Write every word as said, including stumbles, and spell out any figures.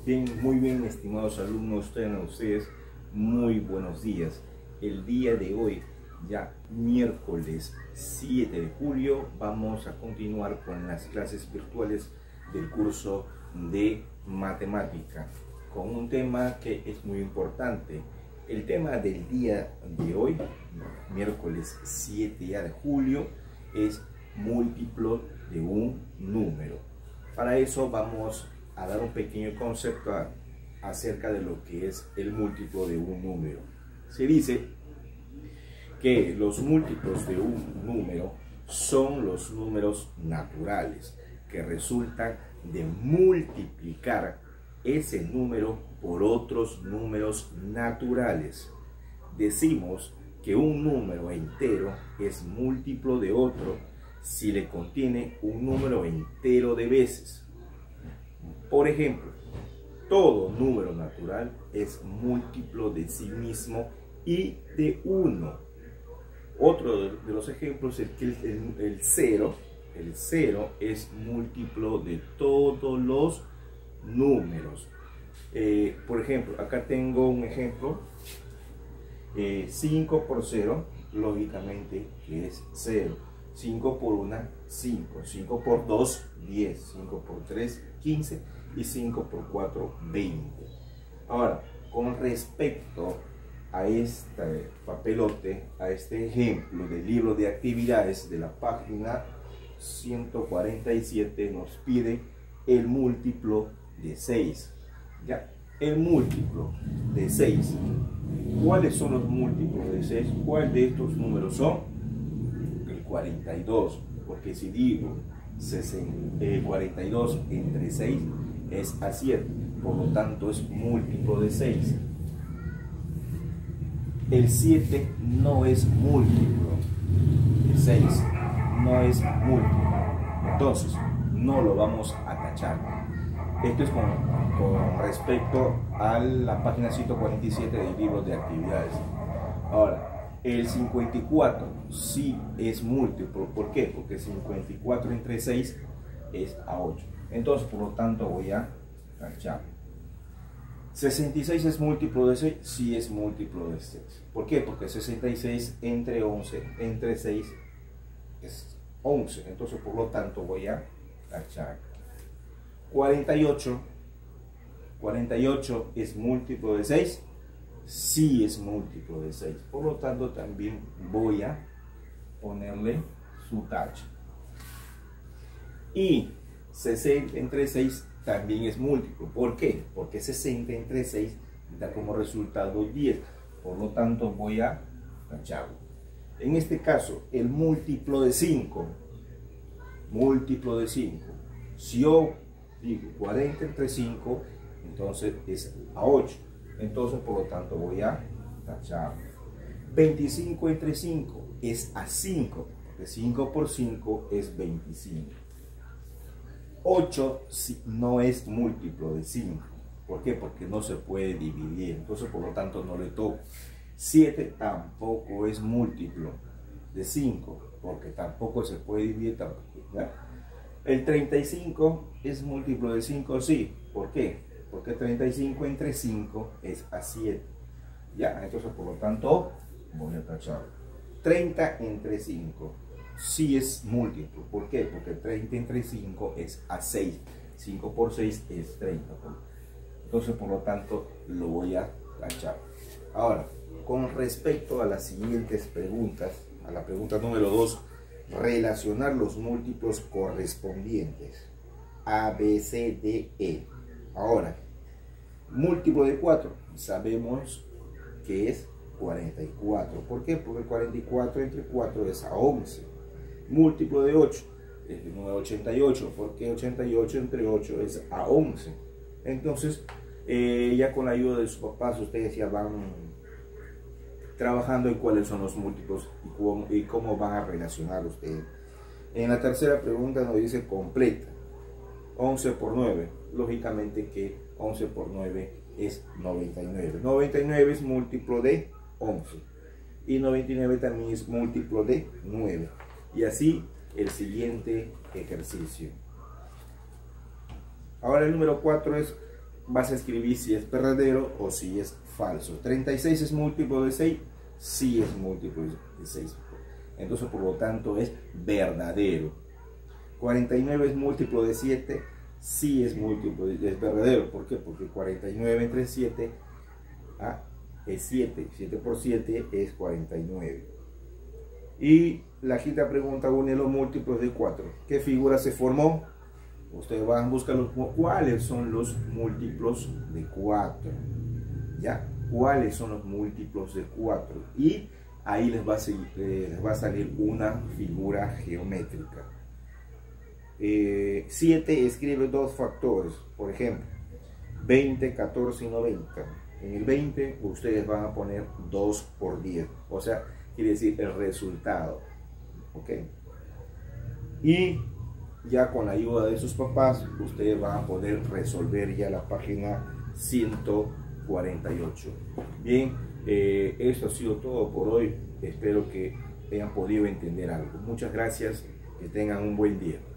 Bien, muy bien, estimados alumnos, tengan ustedes muy buenos días. El día de hoy, ya miércoles siete de julio, vamos a continuar con las clases virtuales del curso de matemática, con un tema que es muy importante. El tema del día de hoy, miércoles siete de julio, es múltiplo de un número. Para eso vamos a dar un pequeño concepto a, acerca de lo que es el múltiplo de un número. Se dice que los múltiplos de un número son los números naturales que resultan de multiplicar ese número por otros números naturales. Decimos que un número entero es múltiplo de otro si le contiene un número entero de veces. Por ejemplo, todo número natural es múltiplo de sí mismo y de uno. Otro de los ejemplos es que el, el cero, el cero es múltiplo de todos los números. Eh, por ejemplo, acá tengo un ejemplo, eh, cinco por cero, lógicamente que es cero. cinco por uno, cinco. cinco por dos, diez. cinco por tres, quince. Y cinco por cuatro, veinte. Ahora, con respecto a este papelote, a este ejemplo del libro de actividades de la página ciento cuarenta y siete, nos pide el múltiplo de seis. Ya, el múltiplo de seis. ¿Cuáles son los múltiplos de seis? ¿Cuál de estos números son? El cuarenta y dos, porque si digo cuarenta y dos entre seis es a siete, por lo tanto es múltiplo de seis. El siete no es múltiplo de seis, no es múltiplo, entonces no lo vamos a tachar. Esto es con, con respecto a la página ciento cuarenta y siete del libro de actividades. Ahora, el cincuenta y cuatro sí es múltiplo. ¿Por qué? Porque cincuenta y cuatro entre seis es a ocho. Entonces, por lo tanto, voy a tachar. sesenta y seis es múltiplo de seis, sí es múltiplo de seis. ¿Por qué? Porque sesenta y seis entre once, entre seis es once. Entonces, por lo tanto, voy a tachar. cuarenta y ocho, cuarenta y ocho es múltiplo de seis, sí es múltiplo de seis. Por lo tanto, también voy a ponerle su tacha. Y sesenta entre seis también es múltiplo. ¿Por qué? Porque sesenta entre seis da como resultado diez. Por lo tanto, voy a tacharlo. En este caso, el múltiplo de cinco. Múltiplo de cinco. Si yo digo cuarenta entre cinco, entonces es a ocho. Entonces, por lo tanto, voy a tacharlo. veinticinco entre cinco es a cinco. Porque cinco por cinco es veinticinco. ocho no es múltiplo de cinco. ¿Por qué? Porque no se puede dividir. Entonces, por lo tanto, no le toco. siete tampoco es múltiplo de cinco. Porque tampoco se puede dividir. Tampoco, ¿ya? El treinta y cinco es múltiplo de cinco, sí. ¿Por qué? Porque treinta y cinco entre cinco es a siete. Ya, entonces, por lo tanto, voy a tacharlo. treinta entre cinco. Sí es múltiplo. ¿Por qué? Porque treinta entre cinco es a seis. cinco por seis es treinta. Entonces, por lo tanto, lo voy a tachar. Ahora, con respecto a las siguientes preguntas, a la pregunta número dos, relacionar los múltiplos correspondientes. A, B, C, D, E. Ahora, múltiplo de cuatro. Sabemos que es cuarenta y cuatro. ¿Por qué? Porque cuarenta y cuatro entre cuatro es a once. Múltiplo de ocho es el número ochenta y ocho, porque ochenta y ocho entre ocho es a once. Entonces, eh, ya con la ayuda de sus papás, ustedes ya van trabajando en cuáles son los múltiplos y cómo, y cómo van a relacionar ustedes. En la tercera pregunta nos dice completa. once por nueve. Lógicamente que once por nueve es noventa y nueve. noventa y nueve es múltiplo de once. Y noventa y nueve también es múltiplo de nueve. Y así el siguiente ejercicio. Ahora el número cuatro es vas a escribir si es verdadero o si es falso. treinta y seis es múltiplo de seis, sí es múltiplo de seis. Entonces, por lo tanto, es verdadero. cuarenta y nueve es múltiplo de siete, sí es múltiplo, es verdadero. ¿Por qué? Porque cuarenta y nueve entre siete ah, es siete. siete por siete es cuarenta y nueve. Y la quinta pregunta une los múltiplos de cuatro. ¿Qué figura se formó? Ustedes van a buscar los, cuáles son los múltiplos de cuatro. ¿Ya? ¿Cuáles son los múltiplos de cuatro? Y ahí les va a, seguir, eh, les va a salir una figura geométrica. Eh, siete escribe dos factores. Por ejemplo, veinte, catorce y noventa. En el veinte ustedes van a poner dos por diez. O sea, quiere decir el resultado. ¿Ok? Y ya con la ayuda de sus papás, ustedes van a poder resolver ya la página ciento cuarenta y ocho. Bien, eh, eso ha sido todo por hoy. Espero que hayan podido entender algo. Muchas gracias, que tengan un buen día.